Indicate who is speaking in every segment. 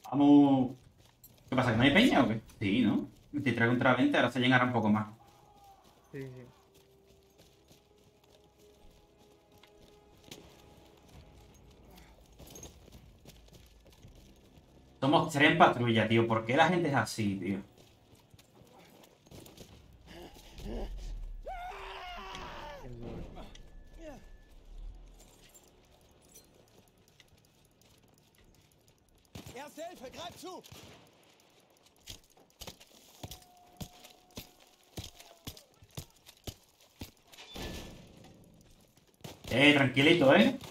Speaker 1: Vamos. ¿Qué pasa? ¿Que no hay peña o qué? Sí, ¿no? 23 contra 20, ahora se llenará un poco más.
Speaker 2: Sí, sí.
Speaker 1: Somos 3 en patrulla, tío. ¿Por qué la gente es así, tío?
Speaker 2: Quién sabe.
Speaker 3: Erste Hilfe, greif zu!
Speaker 1: Tranquilito, ¿eh?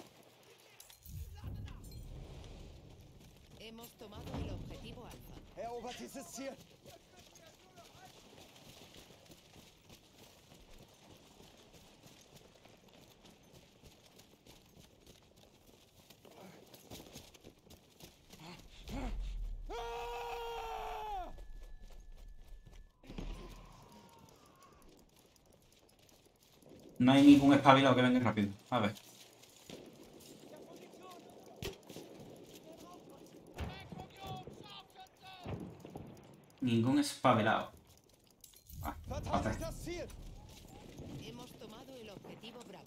Speaker 4: Hemos tomado el objetivo alfa.
Speaker 3: Erobert dieses Ziel!
Speaker 1: No hay ningún espabilado que venga rápido. A ver. Ningún espabilado. Ah,
Speaker 3: Verteidigt
Speaker 1: hace.
Speaker 3: das Ziel!
Speaker 4: Hemos tomado el objetivo Bravo.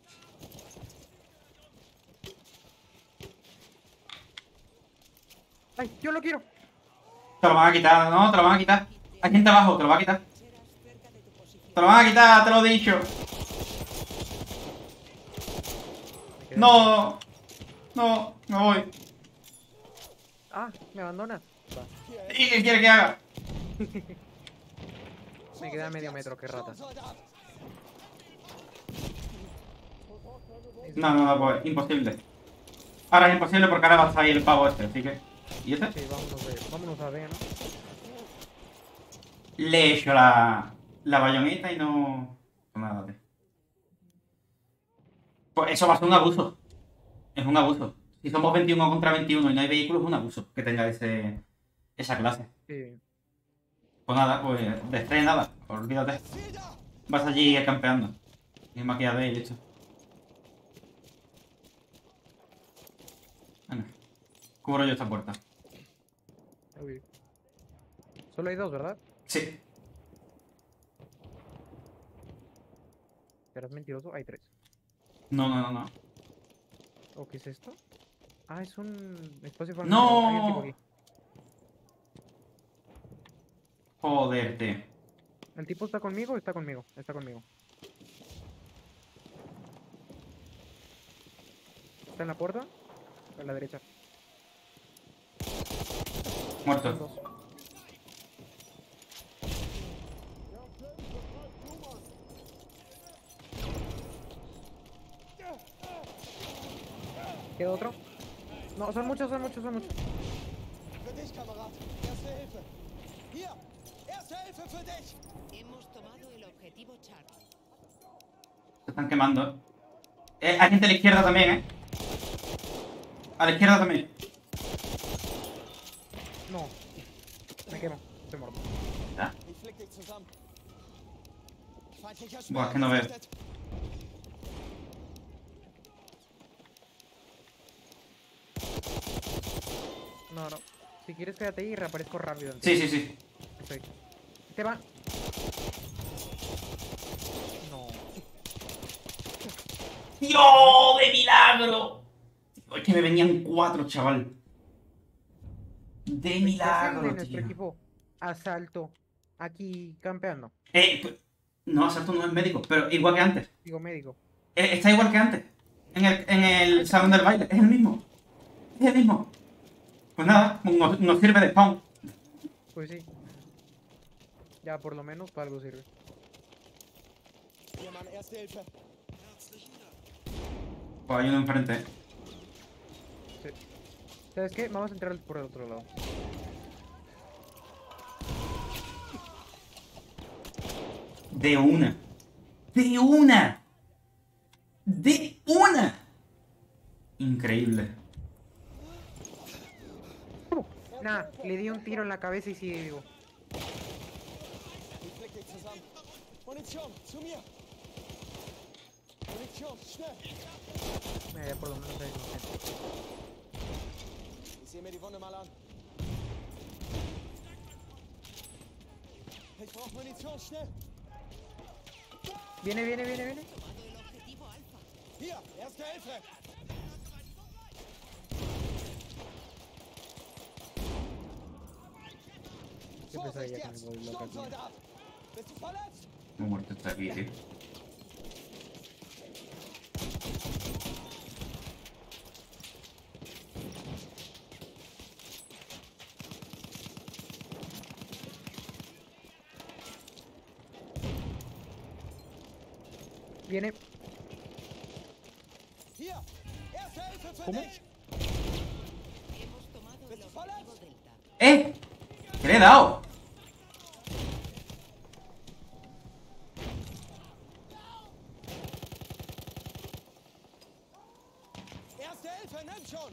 Speaker 2: ¡Ay, yo lo quiero!
Speaker 1: Te lo van a quitar, ¿no? Te lo van a quitar. Hay gente abajo, te lo va a quitar.
Speaker 4: Serás cerca de tu posición.
Speaker 1: Te lo van a quitar, te lo he dicho.
Speaker 2: Me quedé.
Speaker 1: No. No, me voy.
Speaker 2: Ah, ¿me abandonas? Va.
Speaker 1: ¿Y qué quiere que haga?
Speaker 2: Me queda medio metro, qué rata.
Speaker 3: Sturmsoldat!
Speaker 1: No, no, no, pues imposible. Ahora es imposible porque ahora va a estar ahí el pavo este, así que. ¿Y este?
Speaker 2: Sí, vámonos a ver, ¿no?
Speaker 1: Le he hecho la bayoneta y no. Pues nada, tío. Pues eso va a ser un abuso. Es un abuso. Si somos 21 contra 21 y no hay vehículos, es un abuso que tenga esa clase.
Speaker 2: Sí.
Speaker 1: Pues nada, pues de estrés nada, olvídate.
Speaker 3: Das Ziel da!
Speaker 1: Vas allí campeando. Y maquillade y esto. Bueno, cubro yo esta puerta.
Speaker 2: Uy. Solo hay dos, ¿verdad?
Speaker 1: Sí.
Speaker 2: ¿Serás mentiroso? Hay tres.
Speaker 1: No, no, no, no.
Speaker 2: ¿O qué es esto? Ah, es un espacio para...
Speaker 1: ¡No!
Speaker 2: Hay un tipo aquí.
Speaker 1: Joder, tío.
Speaker 2: ¿El tipo está conmigo o está conmigo? Está conmigo. ¿Está en la puerta? A la derecha. Son
Speaker 1: Muerto.
Speaker 2: dos. ¿Queda otro? No, son muchos, son muchos, son muchos.
Speaker 3: Für dich, Kamerad! Erste Hilfe! Hier! Erste Hilfe für dich!
Speaker 4: Hemos tomado el objetivo Charlie.
Speaker 1: Se están quemando. Hay gente a la izquierda también, ¿eh? A la izquierda también.
Speaker 2: No. Me quemo. Estoy muerto.
Speaker 1: Ya.
Speaker 3: Ich flick dich zusammen! Feindlicher
Speaker 1: Buah,
Speaker 3: Schmerz
Speaker 1: que no veo.
Speaker 3: gesichtet.
Speaker 2: No, no. Si quieres quédate ahí y reaparezco rápido. en ti.
Speaker 1: Sí, sí, sí.
Speaker 2: Estoy. Te va. No.
Speaker 1: ¡Dios! ¡De milagro! Es que me venían 4, chaval. De
Speaker 2: ¿Qué hacen de
Speaker 1: milagro,
Speaker 2: nuestro
Speaker 1: tío.
Speaker 2: equipo? Asalto. Aquí campeando.
Speaker 1: Pues, no, Asalto no es médico, pero igual que antes.
Speaker 2: Digo médico.
Speaker 1: Está igual que antes. En el salón del baile. Es el mismo. Es el mismo. Pues nada, nos sirve de spawn.
Speaker 2: Pues sí. Ya por lo menos para algo sirve.
Speaker 3: Hier, Mann, Erste Hilfe!
Speaker 1: Pues hay uno enfrente.
Speaker 2: Sí. ¿Sabes qué? Vamos a entrar por el otro lado.
Speaker 1: De una. De una. De una. Increíble.
Speaker 2: Nah, le di un tiro en la cabeza y sigue vivo.
Speaker 3: Ich flick dich zusammen! Munition! Zu mir! Munition! Schnell!
Speaker 2: Ya por lo menos hay gente.
Speaker 3: Ich sehe mir die Wunde mal an. Ich brauche Munition, schnell.
Speaker 2: Viene.
Speaker 4: Tomado el objetivo Alfa.
Speaker 3: Hier, erste Hilfe.
Speaker 2: Qué
Speaker 3: Vorsicht
Speaker 2: pesadilla con el
Speaker 3: jetzt,
Speaker 2: móvil loco aquí.
Speaker 3: Sturmsoldat. Bist du verletzt?
Speaker 1: Me he muerto esta aquí, tío.
Speaker 2: Viene.
Speaker 3: Hier, erste Hilfe für
Speaker 2: ¿Cómo?
Speaker 3: dich.
Speaker 4: Hemos tomado el
Speaker 3: Bist du
Speaker 4: objetivo
Speaker 3: verletzt?
Speaker 4: Delta.
Speaker 1: ¿Qué le he dado?
Speaker 3: Erste Hilfe, nimm schon.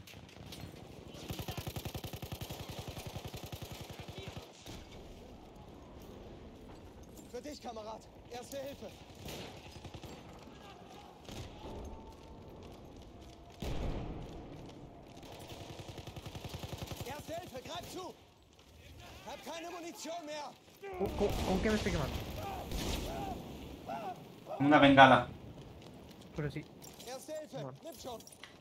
Speaker 3: Für dich, Kamerad. Erste Hilfe. Erste Hilfe, greif zu. Hab keine Munition mehr.
Speaker 2: ¿Con qué me estoy quemando?
Speaker 1: Una bengala.
Speaker 2: Pero sí.
Speaker 3: Erste Hilfe,
Speaker 2: Mann.
Speaker 3: nimm schon.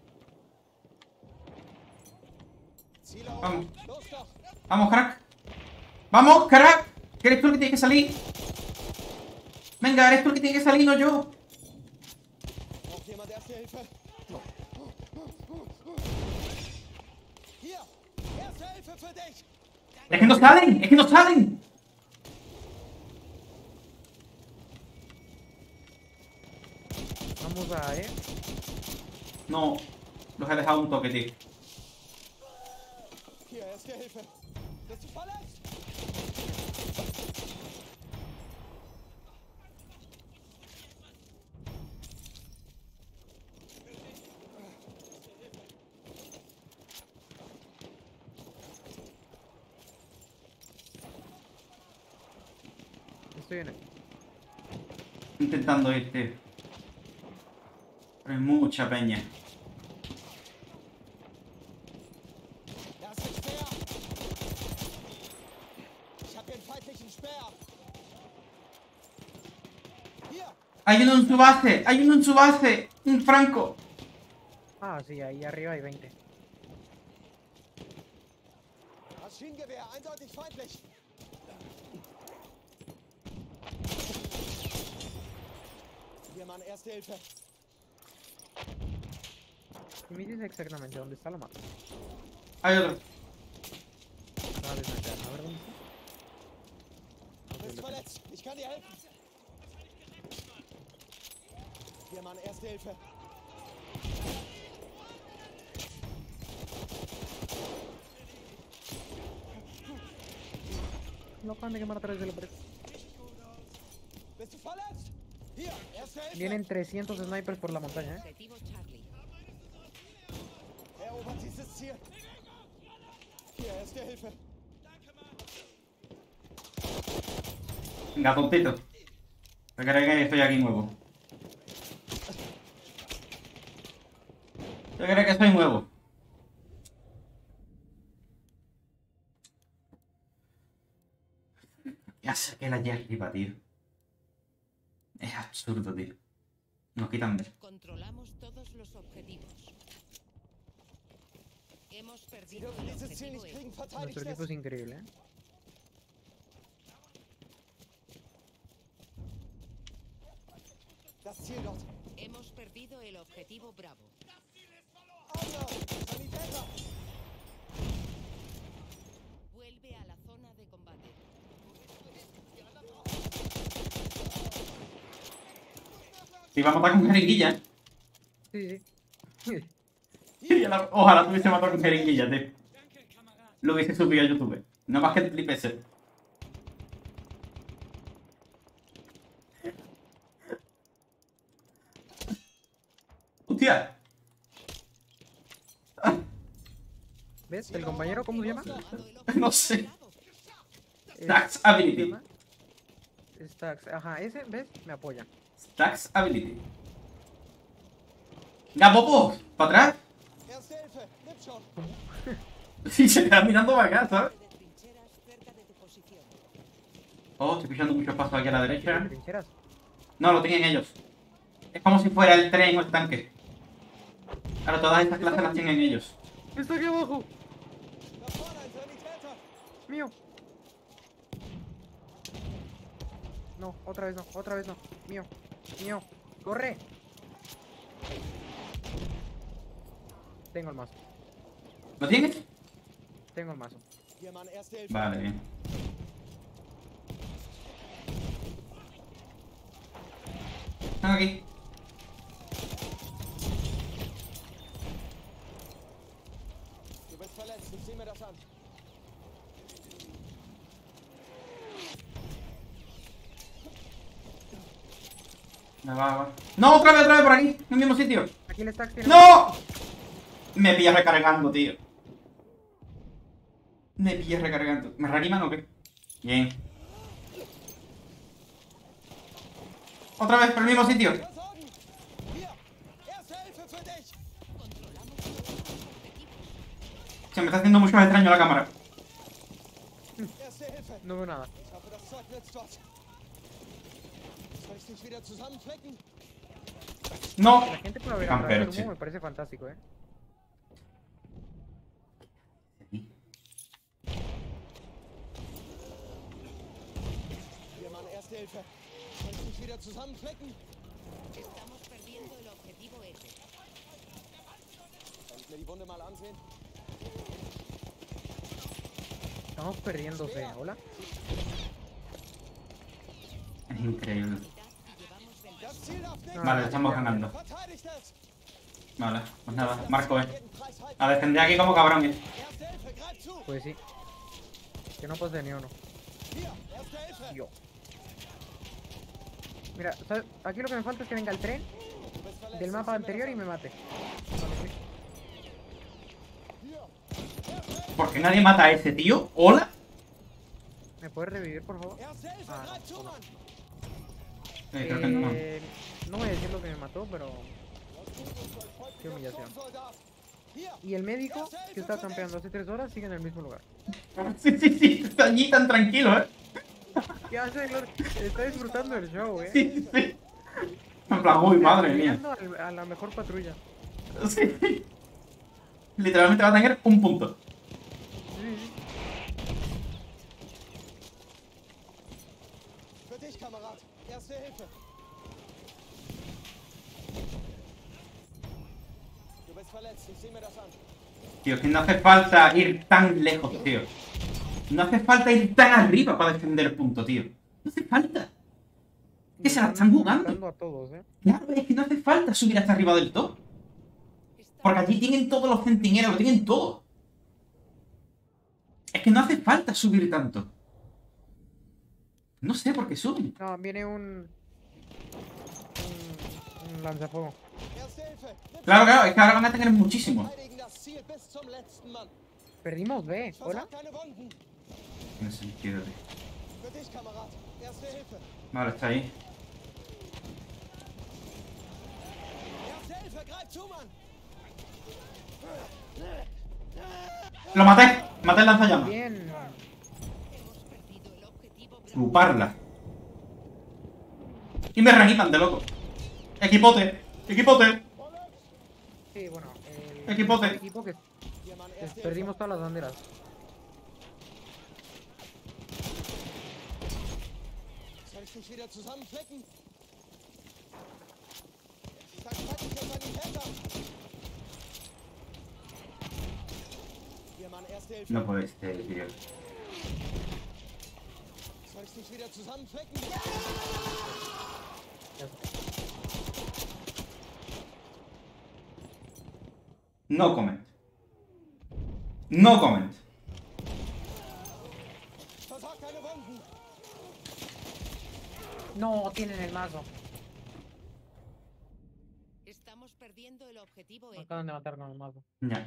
Speaker 3: Ziele
Speaker 1: Vamos.
Speaker 3: auf. Los doch.
Speaker 1: Vamos, crack. Vamos, crack. Que eres tú el que tiene que salir. Venga, eres tú el que tiene que salir, no yo.
Speaker 3: Braucht jemand Erste Hilfe? Hier, Erste Hilfe für dich.
Speaker 1: Es que no salen, es que no salen.
Speaker 2: Vamos a,
Speaker 1: No, los he dejado un toque, tío.
Speaker 3: Hier, Erste Hilfe. Bist du verletzt?
Speaker 2: Estoy en él.
Speaker 1: Intentando ir, tío. Pero hay mucha peña.
Speaker 3: Das ist Speer. Ich hab den feindlichen Speer. Hier,
Speaker 1: Hay uno en su base, hay uno en su base. Un franco.
Speaker 2: Ah, sí, ahí arriba hay 20.
Speaker 3: Maschinengewehr, eindeutig feindlich. Hier, Mann, Erste Hilfe.
Speaker 2: Y me dice exactamente dónde está la mapa.
Speaker 1: Hay otro.
Speaker 2: A ver, a ver dónde está.
Speaker 3: Bist verletzt. Ich kann dir helfen. Hier, Mann, Erste Hilfe.
Speaker 2: No acaban de quemar atrás de la pared.
Speaker 3: Bist du verletzt? Hier, Erste Hilfe.
Speaker 2: Vienen 300 snipers por la montaña,
Speaker 4: Objetivo Charlie.
Speaker 3: Erobert dieses Ziel. Hier, Erste Hilfe.
Speaker 1: Venga, tontito. Me crees que estoy aquí nuevo. Yo creo que soy nuevo. Ya saqué la ya arriba, tío. Es absurdo, tío. Nos quitan ver.
Speaker 4: Controlamos todos los objetivos. Hemos
Speaker 3: Sie
Speaker 4: perdido
Speaker 3: dürfen
Speaker 4: el
Speaker 3: dieses Ziel
Speaker 4: objetivo
Speaker 3: nicht
Speaker 4: E.
Speaker 3: kriegen. Verteidigt
Speaker 2: Nuestro equipo
Speaker 3: es.
Speaker 2: es increíble,
Speaker 3: Das Ziel dort.
Speaker 4: Hemos perdido el objetivo Bravo.
Speaker 3: Auer, Sanitäter.
Speaker 4: Vuelve a la zona de combate.
Speaker 1: Si va a matar con jeringuilla, ¿eh?
Speaker 2: Sí, sí.
Speaker 1: Ojalá tuviese matado con jeringuilla, tío. Lo hubiese subido a YouTube. No más que el clip ese. ¡Hostia!
Speaker 2: ¿Ves? ¿El compañero cómo se llama?
Speaker 4: Tomado el objetivo
Speaker 1: No sé.
Speaker 4: Bravo.
Speaker 1: Stacks
Speaker 2: ¿Cómo se
Speaker 1: Ability.
Speaker 2: llama? Stacks. Ajá, ese, ¿ves? Me apoya.
Speaker 1: Stacks Ability. ¡Gapopo! ¿Para atrás?
Speaker 3: Erste Hilfe. Nimm schon.
Speaker 1: Sí, se queda mirando para acá, ¿sabes?
Speaker 4: De trincheras cerca de tu posición.
Speaker 1: Oh, estoy pisando muchos pasos aquí a la derecha.
Speaker 2: ¿Trincheras?
Speaker 1: No, lo tienen ellos. Es como si fuera el tren o el tanque. Ahora todas estas clases las tienen ellos.
Speaker 2: ¡Está aquí abajo!
Speaker 3: Da vorne ein Sanitäter!
Speaker 2: ¡Mío! No, otra vez no, otra vez no. Mío, mío. ¡Corre! Tengo el mazo,
Speaker 1: ¿Lo tienes?
Speaker 2: tengo el mazo.
Speaker 3: Hier, Mann, erste Hilfe.
Speaker 1: Vale, bien. Están aquí.
Speaker 3: Du bist verletzt, ich sieh mir das an.
Speaker 1: Va. ¡No! ¡Otra vez por aquí! En el mismo sitio.
Speaker 2: Aquí el stack tiene...
Speaker 1: ¡No! Me pillas recargando, tío. Me pillas recargando. ¿Me reaniman o qué? Bien. Otra vez por el mismo sitio.
Speaker 3: Versorgen! Hier, erste Hilfe für dich!
Speaker 4: Controlamos todos los objetivos.
Speaker 1: Se me está haciendo mucho más extraño la cámara.
Speaker 3: Erste Hilfe!
Speaker 2: No veo nada.
Speaker 3: Ich hoffe, das Zeug nützt was. Soll ich dich wieder zusammenflicken?
Speaker 1: No.
Speaker 2: La gente puede ver
Speaker 1: Campero,
Speaker 2: atrás del
Speaker 1: sí.
Speaker 2: humo, me parece fantástico, ¿eh?
Speaker 3: Hier, Mann, erste Hilfe. Soll ich dich wieder zusammenflicken?
Speaker 4: Estamos perdiendo el objetivo Echo.
Speaker 3: Soll ich mir die Wunde mal ansehen?
Speaker 2: Estamos perdiéndose, ¿hola?
Speaker 1: Es increíble.
Speaker 4: Y llevamos ventaja.
Speaker 3: Das Ziel darf nicht...
Speaker 2: No,
Speaker 1: Vale,
Speaker 2: no,
Speaker 1: estamos
Speaker 2: ya,
Speaker 1: ganando.
Speaker 3: Verteidigt es!
Speaker 1: Vale, pues nada, Marco,
Speaker 3: Jeden Preis halten.
Speaker 1: a defender aquí como cabrones.
Speaker 3: Erste Hilfe, greif zu!
Speaker 2: Pues sí. Que no pase ni uno.
Speaker 3: Hier, erste Hilfe!
Speaker 2: Yo. Mira, ¿sabes? Aquí lo que me falta es que venga el tren
Speaker 3: Du bist verletzt,
Speaker 2: del
Speaker 3: ich
Speaker 2: mapa
Speaker 3: sieh mir
Speaker 2: anterior y
Speaker 3: das
Speaker 2: me
Speaker 3: an.
Speaker 2: mate.
Speaker 3: Hier, erste Hilfe!
Speaker 1: ¿Por qué nadie mata a ese tío? ¿Hola?
Speaker 2: ¿Me puedes revivir, por favor?
Speaker 3: Erste Hilfe,
Speaker 2: Ah,
Speaker 3: greif zu,
Speaker 2: no.
Speaker 3: Mann!
Speaker 1: Creo que no.
Speaker 2: No voy a decir lo que me mató, pero... Qué humillación. Y el médico, que está campeando hace 3 horas, sigue en el mismo lugar.
Speaker 1: Sí, está allí tan tranquilo, ¿eh?
Speaker 2: ¿Qué hace? Está disfrutando del show, ¿eh?
Speaker 1: Sí. En plan, uy, madre mía.
Speaker 2: Peleando a la mejor patrulla.
Speaker 1: Sí. Literalmente va a tener un punto.
Speaker 2: Sí.
Speaker 3: Für dich, Kamerad. Erste Hilfe. Du bist verletzt, ich seh mir das an.
Speaker 1: Tío, que no hace falta ir tan lejos, tío. No hace falta ir tan arriba para defender el punto, tío. No hace falta. Que se la están jugando.
Speaker 2: Matando a todos, ¿eh?
Speaker 1: Claro, es que no hace falta subir hasta arriba del todo. Porque allí tienen todos los centinelas, lo tienen todo. Es que no hace falta subir tanto. No sé por qué suben.
Speaker 2: No, viene un lanzafuego.
Speaker 3: Erste Hilfe.
Speaker 1: Claro, es que ahora van a tener muchísimo.
Speaker 3: Verteidigen das Ziel bis zum letzten Mann.
Speaker 2: Perdimos B, ¿hola?
Speaker 3: Versorg deine Wunden.
Speaker 1: Tiene sentido, tío.
Speaker 3: Für dich, Kamerad. Erste Hilfe.
Speaker 1: Vale, está ahí.
Speaker 3: Erste Hilfe, greif zu, Mann.
Speaker 1: ¡Lo maté! Maté el lanzallamas.
Speaker 2: Bien.
Speaker 4: Hemos perdido el objetivo Bravo.
Speaker 1: Chuparla. Y me reaniman de loco. Equipote. Equipote.
Speaker 2: Sí, bueno.
Speaker 1: Equipote.
Speaker 2: El equipo que
Speaker 3: Hier, Mann,
Speaker 2: que
Speaker 3: erste
Speaker 2: perdimos todas las banderas.
Speaker 3: Hilfe. Soll ich dich wieder zusammenflicken? Dann schreib ich jetzt an die Täter. Hier, Mann, erste Hilfe.
Speaker 1: No puede ser, tío.
Speaker 3: Soll ich dich wieder zusammenflicken?
Speaker 2: Ya está.
Speaker 1: No comment. No comment.
Speaker 3: Versorg deine Wunden.
Speaker 2: No, tienen el mazo.
Speaker 4: Estamos perdiendo el objetivo
Speaker 2: Me
Speaker 4: Echo.
Speaker 2: acaban de matar con el mazo.
Speaker 1: Ya.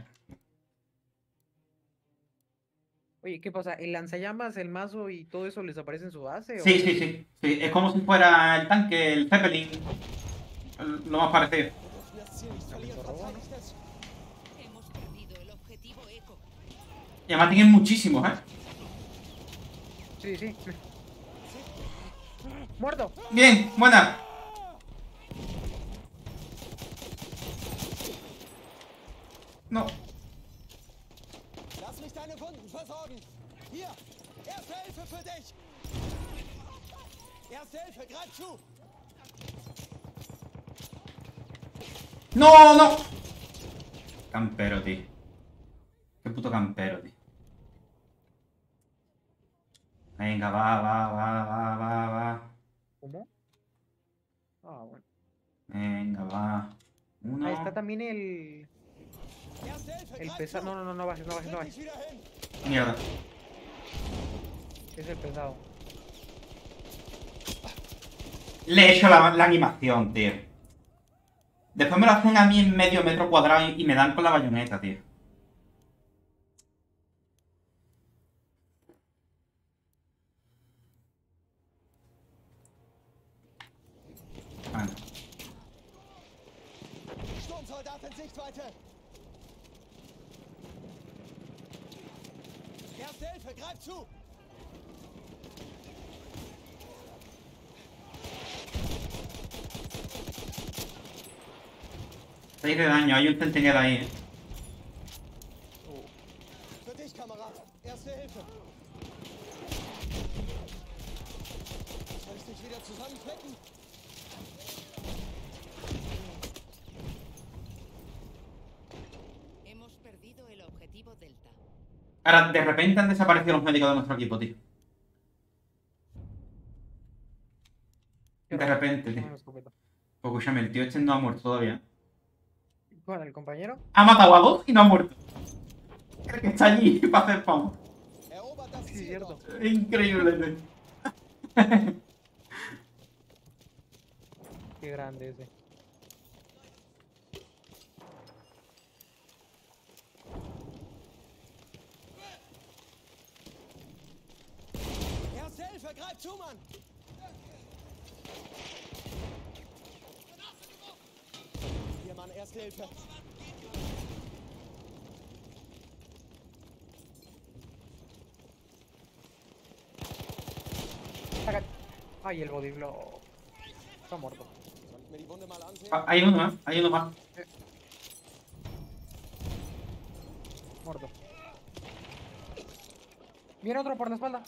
Speaker 2: Oye, ¿qué pasa? ¿El lanzallamas, el mazo y todo eso les aparece en su base?
Speaker 1: Sí. Es como si fuera el tanque, el Zeppelin. Lo más parecido.
Speaker 3: Wir dürfen das Ziel nicht verlieren. Verteidigt es.
Speaker 4: Hemos perdido el objetivo Echo.
Speaker 1: Y además tienen muchísimos, ¿eh?
Speaker 2: Sí. ¡Muerto!
Speaker 1: Bien, buena. No.
Speaker 3: Lass mich deine Wunden versorgen. Hier, Erste Hilfe für dich. Erste Hilfe, greif zu.
Speaker 1: ¡No, no! Campero, tío. Qué puto campero, tío. Venga, va.
Speaker 2: ¿Cómo? Ah, bueno.
Speaker 1: Venga, va. Uno.
Speaker 2: Ahí está también el...
Speaker 3: Erste Hilfe,
Speaker 2: El
Speaker 3: greif
Speaker 2: pesado.
Speaker 3: zu.
Speaker 2: No bajes, no bajes, no
Speaker 3: Leg dich
Speaker 2: bajes.
Speaker 3: wieder hin.
Speaker 1: Mierda.
Speaker 2: Es el pesado.
Speaker 1: Le he hecho la animación, tío. Después me lo hacen a mí en medio metro cuadrado y me dan con la bayoneta, tío. Vale.
Speaker 3: Sturmsoldat in Sichtweite. Erste Hilfe, greif zu.
Speaker 1: 6 de daño, hay un centinela ahí, eh.
Speaker 3: Für dich, Kamerad. Erste Hilfe. Soll ich dich wieder zusammenklicken?
Speaker 4: Hemos perdido el objetivo Delta.
Speaker 1: Ahora, de repente han desaparecido los médicos de nuestro equipo, tío. De repente, tío.
Speaker 2: Una escopeta.
Speaker 1: Pues escúchame, el tío este no ha muerto todavía.
Speaker 2: ¿Cuál? ¿El compañero?
Speaker 1: Ha matado a 2 y no ha muerto. El que está allí para hacer spam.
Speaker 3: Erobert das
Speaker 2: Sí,
Speaker 3: Ziel
Speaker 2: cierto.
Speaker 3: dort.
Speaker 1: Increíble, tío.
Speaker 2: Qué grande ese.
Speaker 3: Erste Hilfe, greif zu, Mann. Hier, Mann, Erste Hilfe.
Speaker 2: Saca- Ay, el body blow. Está muerto.
Speaker 3: Soll ich mir die Wunde mal ansehen?
Speaker 1: Ah, hay uno más, hay uno más.
Speaker 2: Muerto. Viene otro por la espalda.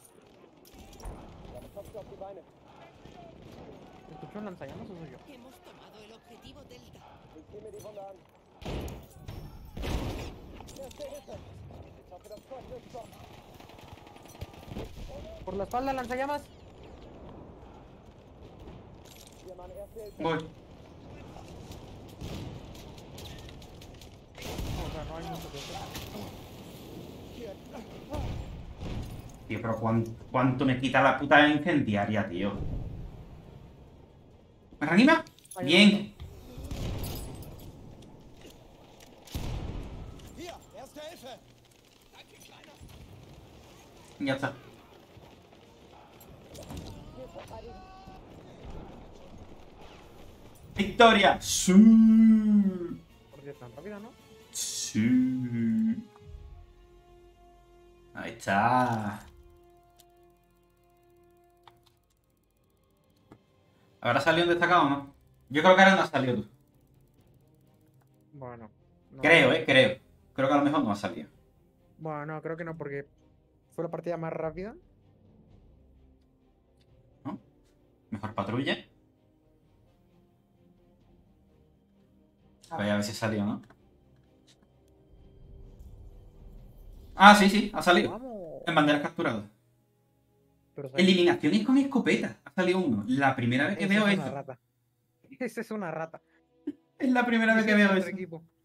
Speaker 3: Klopft auf die Beine.
Speaker 2: ¿Escuchó un lanzallamas o soy yo?
Speaker 4: Hemos tomado el objetivo Delta.
Speaker 3: Ich zieh mir die Wunde an. Erste Hilfe. Ich hoffe, das Feuer ist doch.
Speaker 2: Por la espalda, lanzallamas.
Speaker 3: Hier, Mann, Erste Hilfe.
Speaker 1: Voy.
Speaker 2: No, o sea, no hay mucho que hacer.
Speaker 3: Hier.
Speaker 1: Tío, pero ¿cuánto me quita la puta incendiaria, tío? ¿Me reanima? Bien.
Speaker 3: Hier, Erste Hilfe.
Speaker 1: Ya está. ¡Victoria! ¡Sí!
Speaker 2: Por Dios, tan rápida, ¿no?
Speaker 1: Sí. Ahí está. ¿Habrá salido un destacado o no? Yo creo que ahora no ha salido tú.
Speaker 2: Bueno. No.
Speaker 1: Creo, creo. Creo que a lo mejor no ha salido.
Speaker 2: Bueno, no, creo que no, porque fue la partida más rápida.
Speaker 1: ¿No? Mejor patrulla. A ver si salió, ¿no? Ah, sí, ha salido.
Speaker 2: Vamos.
Speaker 1: En banderas capturadas.
Speaker 2: Pero
Speaker 1: Eliminaciones con escopeta. Ha salido uno. La primera vez que
Speaker 2: esa
Speaker 1: veo
Speaker 2: es una
Speaker 1: esto.
Speaker 2: rata. Esa es una rata.
Speaker 1: Es la primera vez
Speaker 2: Ese
Speaker 1: que
Speaker 2: es
Speaker 1: veo
Speaker 2: nuestro
Speaker 1: eso.
Speaker 2: equipo.